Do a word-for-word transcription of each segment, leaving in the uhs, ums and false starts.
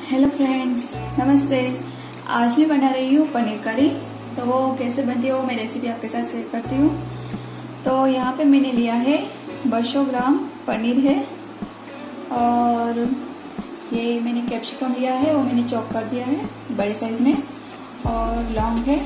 Hello friends, नमस्ते। आज मैं बना रही हूँ पनीर करी। तो वो कैसे बनती है वो मैं रेसिपी आपके साथ शेयर करती हूँ। तो यहाँ पे मैंने लिया है दो सौ ग्राम पनीर है और ये मैंने कैप्सिकम लिया है, वो मैंने चॉप कर दिया है बड़े साइज में, और लौंग है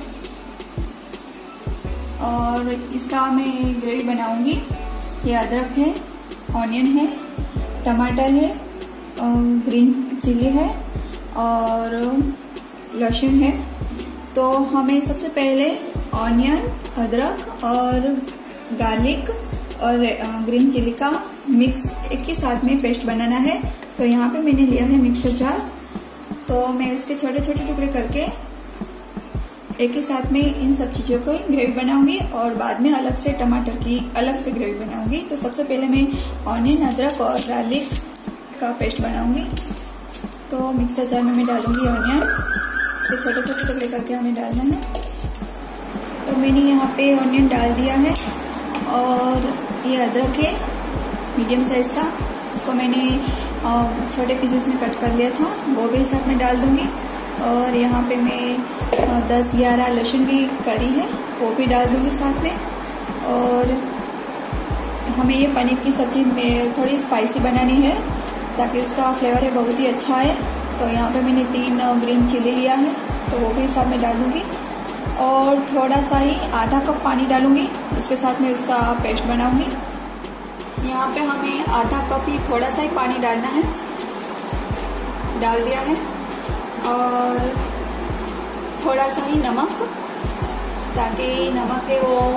और इसका मैं ग्रेवी बनाऊंगी। ये अदरक है, ऑनियन है, टमाटर है, ग्रीन चिली है और लहसुन है। तो हमें सबसे पहले ऑनियन, अदरक और गार्लिक और ग्रीन चिली का मिक्स एक ही साथ में पेस्ट बनाना है। तो यहाँ पे मैंने लिया है मिक्सर जार। तो मैं उसके छोटे छोटे टुकड़े करके एक ही साथ में इन सब चीजों को ग्रेवी बनाऊंगी और बाद में अलग से टमाटर की अलग से ग्रेवी बनाऊंगी। तो सबसे पहले मैं ऑनियन, अदरक और गार्लिक का पेस्ट बनाऊंगी। तो मिक्सर जार में मैं डालूंगी ऑनियन, तो छोटे छोटे टुकड़े करके हमें डालना है। तो मैंने यहाँ पे ऑनियन डाल दिया है और ये अदरक है मीडियम साइज का, इसको मैंने छोटे पीसेस में कट कर लिया था, वो भी साथ में डाल दूंगी। और यहाँ पे मैं दस ग्यारह लहसुन की करी है वो भी डाल दूंगी साथ में। और हमें ये पनीर की सब्जी में थोड़ी स्पाइसी बनानी है ताकि उसका फ्लेवर है बहुत ही अच्छा है। तो यहाँ पे मैंने तीन ग्रीन चिली लिया है तो वो भी साथ में डाल दूंगी और थोड़ा सा ही आधा कप पानी डालूंगी, उसके साथ में उसका पेस्ट बनाऊंगी। यहाँ पे हमें आधा कप ही थोड़ा सा ही पानी डालना है, डाल दिया है। और थोड़ा सा ही नमक, ताकि नमक है वो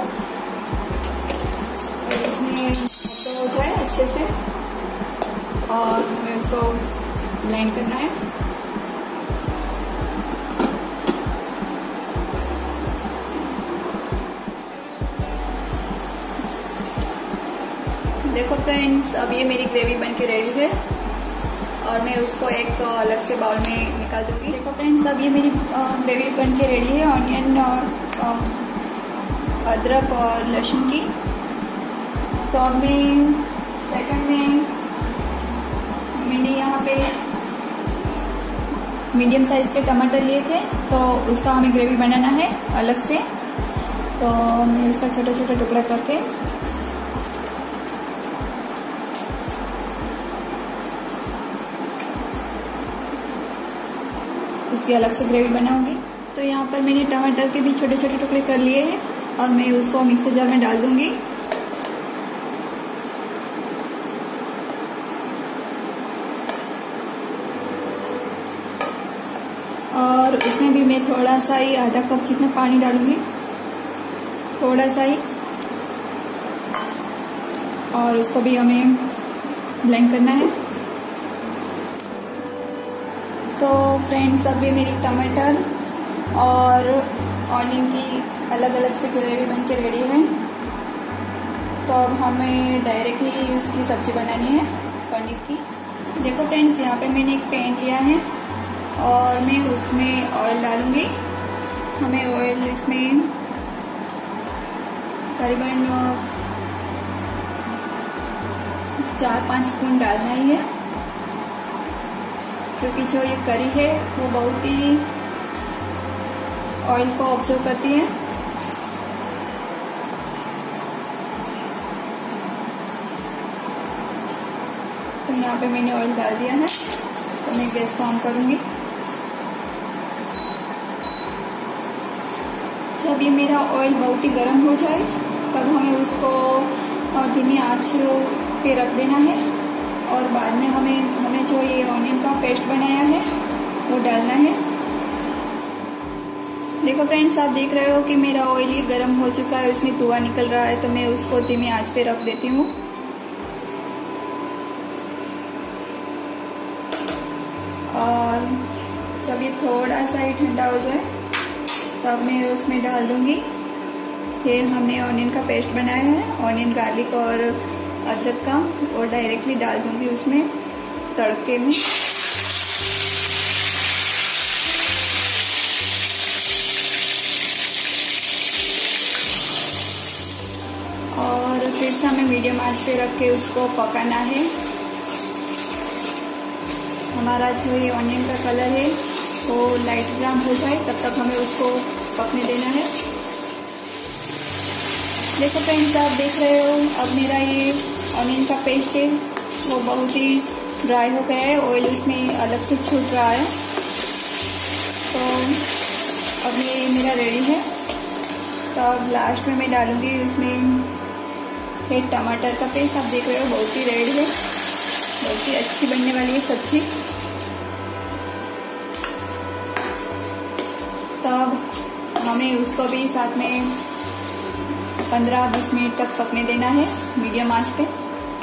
इसमें हो जाए अच्छे से, और हमें उसको ब्लेंड करना है। देखो फ्रेंड्स, अब ये मेरी ग्रेवी बनके रेडी है और मैं उसको एक अलग से बाउल में निकाल दूंगी। देखो फ्रेंड्स, अब ये मेरी ग्रेवी बनके रेडी है ऑनियन और अदरक और लहसुन की। तो अब मैं सेकंड में मैंने यहाँ पे मीडियम साइज के टमाटर लिए थे, तो उसका हमें ग्रेवी बनाना है अलग से। तो मैं उसका छोटा छोटा टुकड़ा करके इसकी अलग से ग्रेवी बनाऊंगी। तो यहाँ पर मैंने टमाटर के भी छोटे छोटे टुकड़े कर लिए हैं और मैं उसको मिक्सर जार में डाल दूंगी। और इसमें भी मैं थोड़ा सा ही आधा कप जितना पानी डालूंगी, थोड़ा सा ही, और इसको भी हमें ब्लेंड करना है। तो फ्रेंड्स, अभी मेरी टमाटर और ऑनियन की अलग अलग से ग्रेवी बन के रेडी है। तो अब हमें डायरेक्टली उसकी सब्जी बनानी है पनीर की। देखो फ्रेंड्स, यहाँ पे मैंने एक पैन लिया है और मैं उसमें ऑयल डालूंगी। हमें ऑयल इसमें करीबन चार पाँच स्पून डालना ही है, क्योंकि जो ये करी है वो बहुत ही ऑयल को ऑब्जर्व करती है। तो यहाँ पे मैंने ऑयल डाल दिया है, तो मैं गैस को ऑन करूंगी। जब ये मेरा ऑयल बहुत ही गर्म हो जाए तब हमें उसको धीमी आंच पे रख देना है और बाद में हमें हमें जो ये ऑनियन का पेस्ट बनाया है वो डालना है। देखो फ्रेंड्स, आप देख रहे हो कि मेरा ऑयल ये गर्म हो चुका है, इसमें धुआं निकल रहा है। तो मैं उसको धीमी आंच पे रख देती हूँ। और जब ये थोड़ा सा ही ठंडा हो जाए तब मैं उसमें डाल दूंगी ये हमने ऑनियन का पेस्ट बनाया है, ऑनियन, गार्लिक और अदरक का, और डायरेक्टली डाल दूंगी उसमें तड़के में। और फिर से हमें मीडियम आंच पे रख के उसको पकाना है। हमारा जो ये ऑनियन का कलर है वो लाइट ब्राउन हो जाए तब तक हमें उसको पकने देना है। देखो फ्रेंड्स, आप देख रहे हो अब मेरा ये ऑनियन का पेस्ट है वो बहुत ही ड्राई हो गया है, ऑयल इसमें अलग से छूट रहा है। तो अब ये मेरा रेडी है। तो अब लास्ट में मैं डालूंगी इसमें है टमाटर का पेस्ट। आप देख रहे हो बहुत ही रेड है, बहुत ही अच्छी बनने वाली है सब्जी। तब हमें उसको भी साथ में पंद्रह बीस मिनट तक पकने देना है मीडियम आंच पे।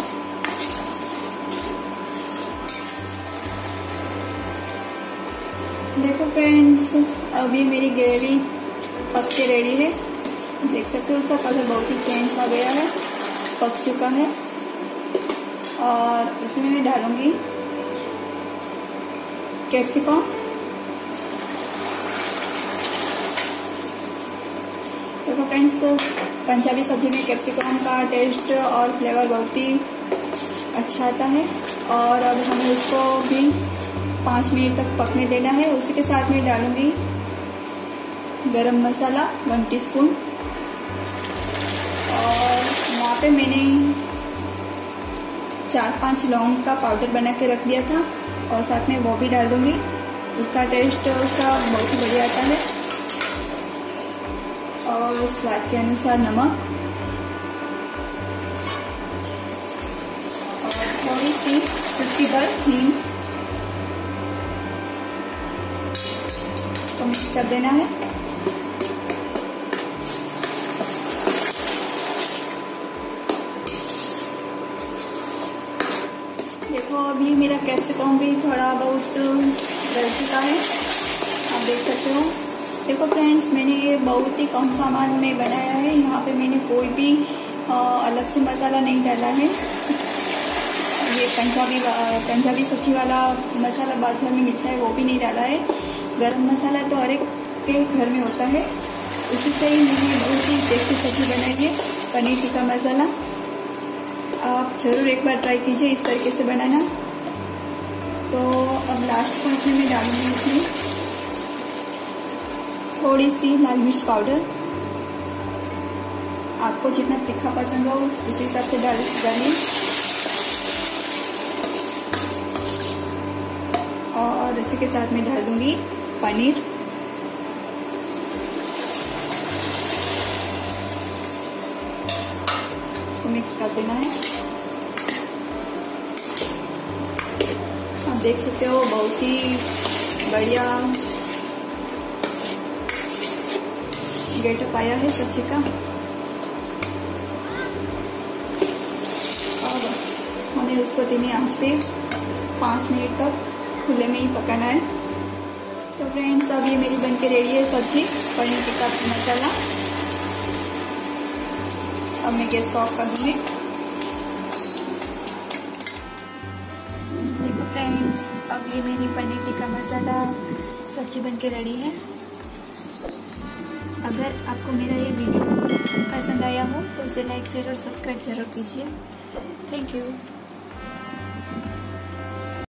देखो फ्रेंड्स, अभी मेरी ग्रेवी पक के रेडी है। देख सकते हो उसका कलर बहुत ही चेंज हो गया है, पक चुका है। और इसमें मैं डालूंगी कैप्सिकम। देखो फ्रेंड्स, पंजाबी सब्जी में कैप्सिकम का टेस्ट और फ्लेवर बहुत ही अच्छा आता है। और अब हमें उसको भी पाँच मिनट तक पकने देना है। उसी के साथ में डालूंगी गरम मसाला वन टीस्पून। और यहाँ पे मैंने चार पांच लौंग का पाउडर बना के रख दिया था और साथ में वो भी डाल दूंगी। उसका टेस्ट उसका बहुत ही बढ़िया आता है। और स्वाद के अनुसार नमक और थोड़ी सी चुटकी भर हींग तो मिक्स कर देना है। देखो अभी मेरा कैप्सिकम भी थोड़ा बहुत गल चुका है, आप देख सकते हो। देखो फ्रेंड्स, मैंने ये बहुत ही कम सामान में बनाया है। यहाँ पे मैंने कोई भी आ, अलग से मसाला नहीं डाला है। ये पंजाबी पंजाबी सब्जी वाला मसाला बाजार में मिलता है वो भी नहीं डाला है। गरम मसाला तो हर एक के घर में होता है, उसी से ही मैंने बहुत ही टेस्टी सब्जी बनाई है पनीर टिक्का मसाला। आप जरूर एक बार ट्राई कीजिए इस तरीके से बनाना। तो अब लास्ट पार्ट में मैं डालूंगी इसमें थोड़ी सी लाल मिर्च पाउडर। आपको जितना तीखा पसंद हो उस हिसाब से डाल डालिए। और इसी के साथ में डाल दूंगी पनीर। इसको मिक्स कर देना है। आप देख सकते हो बहुत ही बढ़िया गेटअप आया है सब्जी का। और हमें उसको धीमी आंच पे पाँच मिनट तक खुले में ही पकाना है। तो फ्रेंड्स, अब ये मेरी बनके रेडी है सब्जी पनीर टिक्का मसाला। अब मैं गैस को ऑफ कर दूंगी। देखो फ्रेंड्स, अब ये मेरी पनीर टिक्का मसाला सब्जी बनके रेडी है। अगर आपको मेरा ये वीडियो पसंद आया हो तो इसे लाइक शेयर और सब्सक्राइब जरूर कीजिए। Thank you.